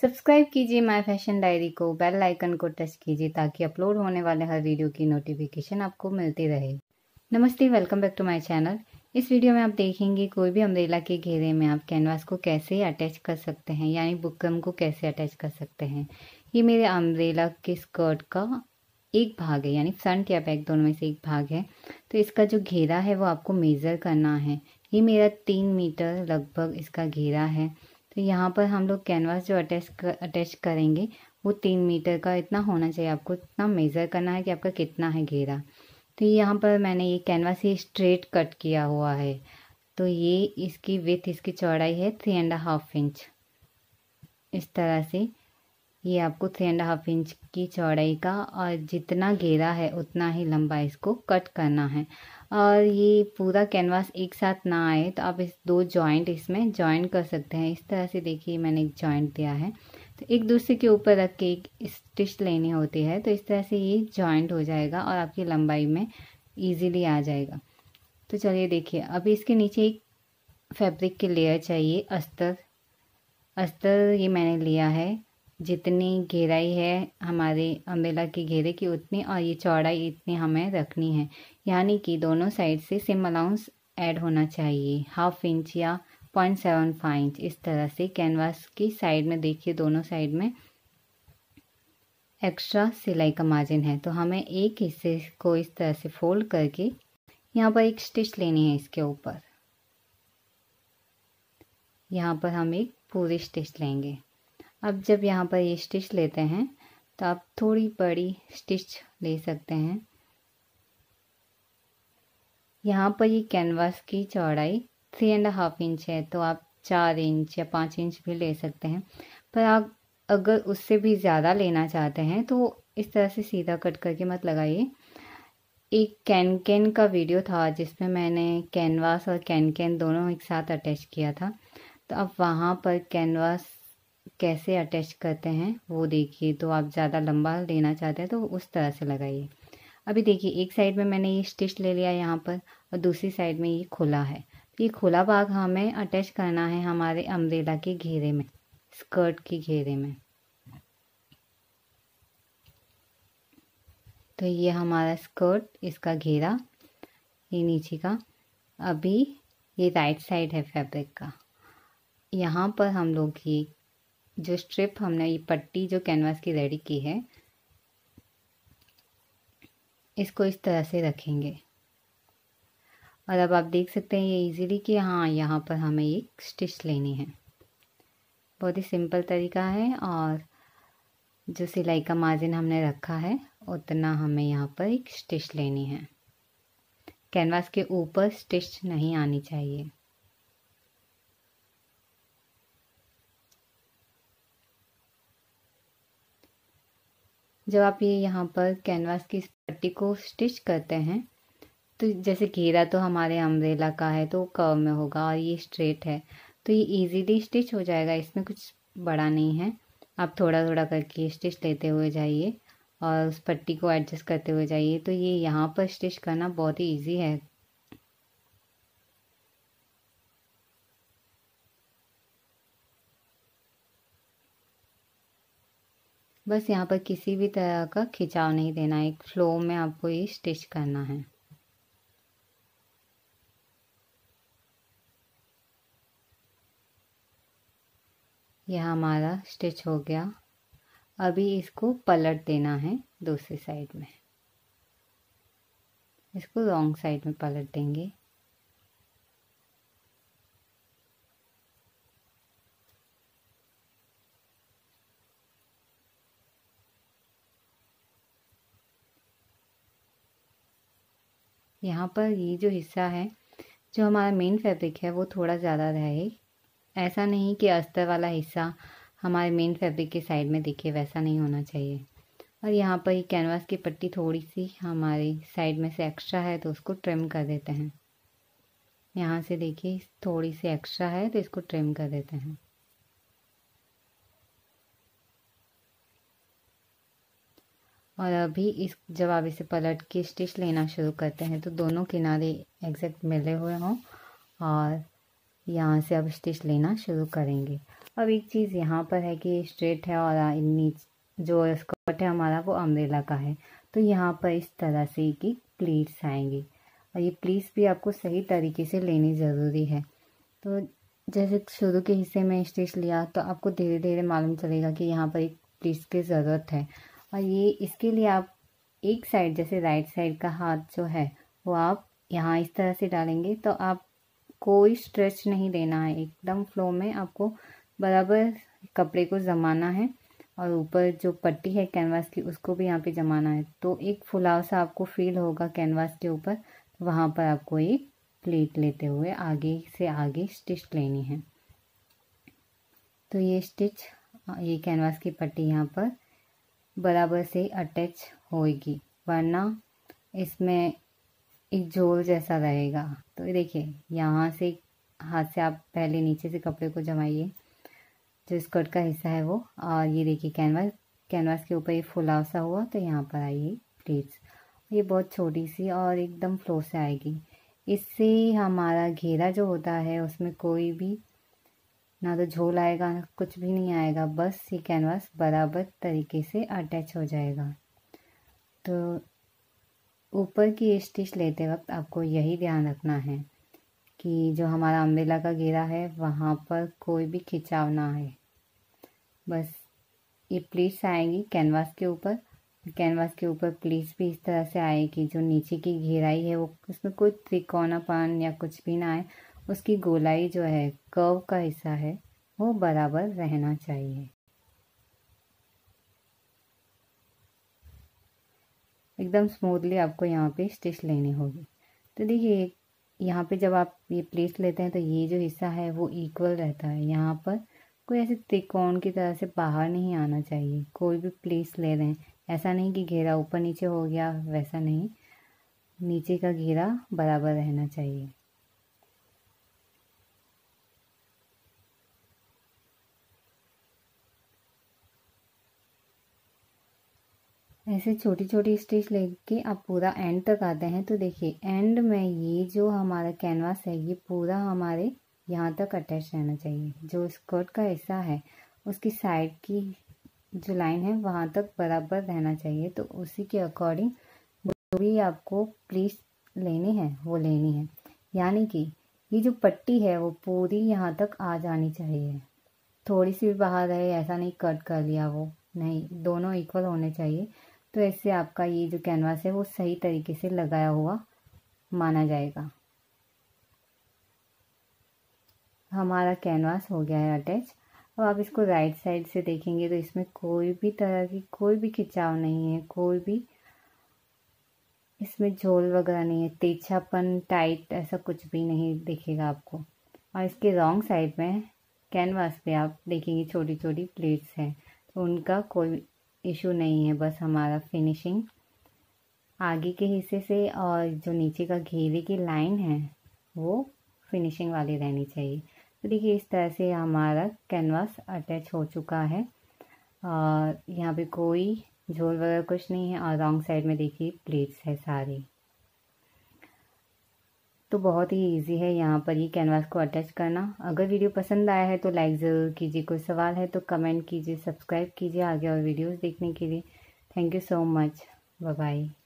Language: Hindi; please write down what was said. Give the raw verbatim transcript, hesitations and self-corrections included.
सब्सक्राइब कीजिए माय फैशन डायरी को, बेल आइकन को टच कीजिए ताकि अपलोड होने वाले हर वीडियो की नोटिफिकेशन आपको मिलती रहे। नमस्ते, welcome back to my channel. इस वीडियो में आप देखेंगे कोई भी अम्ब्रेला के घेरे में आप कैनवास को कैसे अटैच कर सकते हैं, यानी बुकरम को कैसे अटैच कर सकते हैं। ये मेरे अम्ब्रेला के स्कर्ट का एक भाग है, यानी फ्रंट या बैक दोनों में से एक भाग है। तो इसका जो घेरा है वो आपको मेज़र करना है। ये मेरा तीन मीटर लगभग इसका घेरा है। तो यहाँ पर हम लोग कैनवास जो अटैच कर अटैच करेंगे वो तीन मीटर का इतना होना चाहिए। आपको इतना मेज़र करना है कि आपका कितना है घेरा। तो यहाँ पर मैंने ये कैनवास ही स्ट्रेट कट किया हुआ है। तो ये इसकी विड्थ, इसकी चौड़ाई है थ्री एंड हाफ इंच। इस तरह से ये आपको थ्री एंड हाफ इंच की चौड़ाई का और जितना घेरा है उतना ही लंबा इसको कट करना है। और ये पूरा कैनवास एक साथ ना आए तो आप इस दो जॉइंट इसमें जॉइन कर सकते हैं। इस तरह से देखिए मैंने एक जॉइंट दिया है, तो एक दूसरे के ऊपर रख के एक स्टिच लेनी होती है। तो इस तरह से ये जॉइंट हो जाएगा और आपकी लंबाई में ईजीली आ जाएगा। तो चलिए देखिए, अभी इसके नीचे एक फैब्रिक की लेयर चाहिए, अस्तर। अस्तर ये मैंने लिया है, जितनी गहराई है हमारे अम्ब्रेला के घेरे की उतनी और ये चौड़ाई इतनी हमें रखनी है, यानी कि दोनों साइड से सेम अलाउंस ऐड होना चाहिए, हाफ इंच या पॉइंट सेवन फाइव इंच। इस तरह से कैनवास की साइड में देखिए दोनों साइड में एक्स्ट्रा सिलाई का मार्जिन है। तो हमें एक हिस्से को इस तरह से फोल्ड करके यहाँ पर एक स्टिच लेनी है। इसके ऊपर यहाँ पर हम एक पूरी स्टिच लेंगे। अब जब यहाँ पर ये स्टिच लेते हैं तो आप थोड़ी बड़ी स्टिच ले सकते हैं। यहाँ पर ये कैनवास की चौड़ाई थ्री एंड हाफ इंच है, तो आप चार इंच या पाँच इंच भी ले सकते हैं। पर आप अगर उससे भी ज़्यादा लेना चाहते हैं तो इस तरह से सीधा कट करके मत लगाइए। एक कैन कैन का वीडियो था जिसमें मैंने कैनवास और कैन कैन दोनों एक साथ अटैच किया था, तो आप वहाँ पर कैनवास कैसे अटैच करते हैं वो देखिए। तो आप ज़्यादा लंबा लेना चाहते हैं तो उस तरह से लगाइए। अभी देखिए एक साइड में मैंने ये स्टिच ले लिया यहाँ पर और दूसरी साइड में ये खुला है। तो ये खुला भाग हमें अटैच करना है हमारे अम्ब्रेला के घेरे में, स्कर्ट के घेरे में। तो ये हमारा स्कर्ट, इसका घेरा, ये नीचे का। अभी ये राइट साइड है फैब्रिक का। यहाँ पर हम लोग ये जो स्ट्रिप हमने ये पट्टी जो कैनवास की रेडी की है इसको इस तरह से रखेंगे। और अब आप देख सकते हैं ये इजीली कि हाँ यहाँ पर हमें एक स्टिच लेनी है। बहुत ही सिंपल तरीका है और जो सिलाई का मार्जिन हमने रखा है उतना हमें यहाँ पर एक स्टिच लेनी है। कैनवास के ऊपर स्टिच नहीं आनी चाहिए। जब आप ये यहाँ पर कैनवास की पट्टी को स्टिच करते हैं तो जैसे घेरा तो हमारे अम्ब्रेला का है तो कर्व में होगा और ये स्ट्रेट है, तो ये इजीली स्टिच हो जाएगा। इसमें कुछ बड़ा नहीं है। आप थोड़ा थोड़ा करके स्टिच लेते हुए जाइए और उस पट्टी को एडजस्ट करते हुए जाइए। तो ये यहाँ पर स्टिच करना बहुत ही ईजी है। बस यहाँ पर किसी भी तरह का खिंचाव नहीं देना, एक फ्लो में आपको ये स्टिच करना है। यह हमारा स्टिच हो गया। अभी इसको पलट देना है दूसरी साइड में। इसको रॉन्ग साइड में पलट देंगे। यहाँ पर ये जो हिस्सा है जो हमारा मेन फैब्रिक है वो थोड़ा ज़्यादा रहे। ऐसा नहीं कि अस्तर वाला हिस्सा हमारे मेन फैब्रिक के साइड में दिखे, वैसा नहीं होना चाहिए। और यहाँ पर ये कैनवास की पट्टी थोड़ी सी हमारी साइड में से एक्स्ट्रा है तो उसको ट्रिम कर देते हैं। यहाँ से देखिए थोड़ी सी एक्स्ट्रा है तो इसको ट्रिम कर देते हैं। और अभी इस जब आप इसे पलट के स्टिच लेना शुरू करते हैं तो दोनों किनारे एग्जैक्ट मिले हुए हों और यहाँ से अब स्टिच लेना शुरू करेंगे। अब एक चीज़ यहाँ पर है कि स्ट्रेट है और नीचे जो स्कर्ट है हमारा वो अम्ब्रेला का है, तो यहाँ पर इस तरह से कि प्लीट्स आएंगी और ये प्लीट्स भी आपको सही तरीके से लेनी ज़रूरी है। तो जैसे शुरू के हिस्से में स्टिच लिया तो आपको धीरे धीरे मालूम चलेगा कि यहाँ पर एक प्लीट्स की ज़रूरत है, और ये इसके लिए आप एक साइड जैसे राइट साइड का हाथ जो है वो आप यहाँ इस तरह से डालेंगे, तो आप कोई स्ट्रेच नहीं देना है, एकदम फ्लो में आपको बराबर कपड़े को जमाना है और ऊपर जो पट्टी है कैनवास की उसको भी यहाँ पे जमाना है। तो एक फुलाव सा आपको फील होगा कैनवास के ऊपर, वहाँ पर आपको एक प्लीट लेते हुए आगे से आगे स्टिच लेनी है। तो ये स्टिच ये कैनवास की पट्टी यहाँ पर बराबर से अटैच होएगी, वरना इसमें एक झोल जैसा रहेगा। तो देखिए यहाँ से हाथ से आप पहले नीचे से कपड़े को जमाइए जो स्कर्ट का हिस्सा है वो, और ये देखिए कैनवास कैनवास के ऊपर ये फुलाव सा हुआ, तो यहाँ पर आइए प्लीट्स, ये बहुत छोटी सी और एकदम फ्लो से आएगी। इससे हमारा घेरा जो होता है उसमें कोई भी ना तो झोल आएगा ना कुछ भी नहीं आएगा, बस ये कैनवास बराबर तरीके से अटैच हो जाएगा। तो ऊपर की स्टिच लेते वक्त आपको यही ध्यान रखना है कि जो हमारा अम्ब्रेला का घेरा है वहाँ पर कोई भी खिंचाव ना है। बस ये प्लीट्स आएंगी कैनवास के ऊपर, कैनवास के ऊपर प्लीट्स भी इस तरह से आएगी, जो नीचे की घेराई है वो उसमें कोई त्रिकोणापन या कुछ भी ना आए, उसकी गोलाई जो है कर्व का हिस्सा है वो बराबर रहना चाहिए। एकदम स्मूथली आपको यहाँ पे स्टिच लेनी होगी। तो देखिए यहाँ पे जब आप ये प्लेट्स लेते हैं तो ये जो हिस्सा है वो इक्वल रहता है, यहाँ पर कोई ऐसे त्रिकोण की तरह से बाहर नहीं आना चाहिए। कोई भी प्लेट्स ले रहे हैं ऐसा नहीं कि घेरा ऊपर नीचे हो गया, वैसा नहीं, नीचे का घेरा बराबर रहना चाहिए। ऐसे छोटी छोटी स्टिच लेके आप पूरा एंड तक आते हैं। तो देखिए एंड में ये जो हमारा कैनवास है ये पूरा हमारे यहाँ तक अटैच रहना चाहिए। जो स्कर्ट का हिस्सा है उसकी साइड की जो लाइन है वहाँ तक बराबर रहना चाहिए। तो उसी के अकॉर्डिंग जो भी आपको प्लीट्स लेनी है वो लेनी है, यानी कि ये जो पट्टी है वो पूरी यहाँ तक आ जानी चाहिए। थोड़ी सी भी बाहर रहे ऐसा नहीं कट कर लिया, वो नहीं, दोनों इक्वल होने चाहिए। तो ऐसे आपका ये जो कैनवास है वो सही तरीके से लगाया हुआ माना जाएगा। हमारा कैनवास हो गया है अटैच। अब आप इसको राइट साइड से देखेंगे तो इसमें कोई भी तरह की कोई भी खिंचाव नहीं है, कोई भी इसमें झोल वगैरह नहीं है, तिरछापन टाइट ऐसा कुछ भी नहीं दिखेगा आपको। और इसके रॉन्ग साइड में कैनवास पे आप देखेंगे छोटी छोटी प्लेट्स हैं, तो उनका कोई इशू नहीं है। बस हमारा फिनिशिंग आगे के हिस्से से और जो नीचे का घेरे की लाइन है वो फिनिशिंग वाली रहनी चाहिए। तो देखिए इस तरह से हमारा कैनवास अटैच हो चुका है और यहाँ पे कोई झोल वगैरह कुछ नहीं है, और रॉन्ग साइड में देखिए प्लेट्स है सारी। तो बहुत ही इजी है यहाँ पर ये कैनवास को अटैच करना। अगर वीडियो पसंद आया है तो लाइक ज़रूर कीजिए, कोई सवाल है तो कमेंट कीजिए, सब्सक्राइब कीजिए आगे और वीडियोस देखने के लिए। Thank you so much, bye bye.